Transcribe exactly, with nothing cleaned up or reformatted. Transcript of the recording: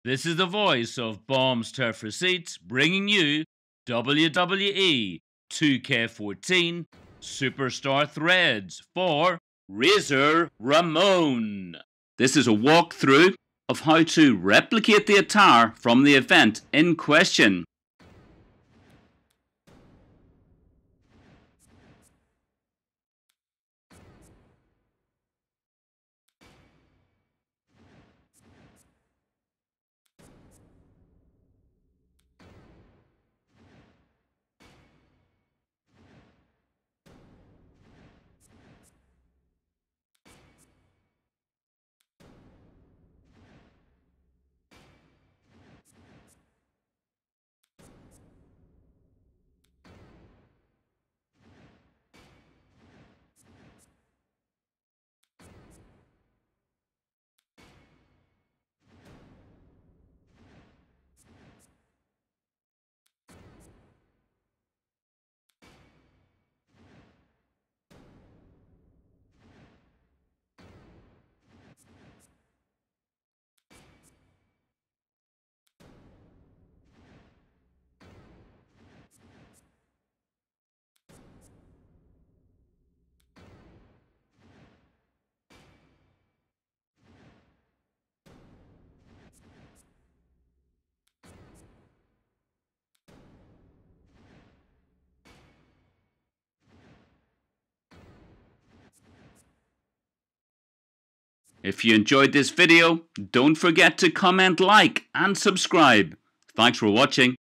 This is the voice of Bombs Turf Receipts bringing you W W E two K fourteen Superstar Threads for Razor Ramon. This is a walkthrough of how to replicate the attire from the event in question. If you enjoyed this video, don't forget to comment, like and subscribe. Thanks for watching.